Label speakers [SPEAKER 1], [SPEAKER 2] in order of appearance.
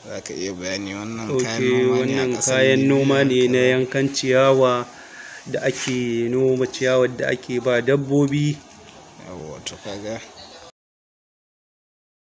[SPEAKER 1] za ka iya bayani wannan
[SPEAKER 2] wannan kayan noma ne na yankan ciyawa da ake noma ciyawar da ake ba dabbobi.
[SPEAKER 1] Yawwa to kaga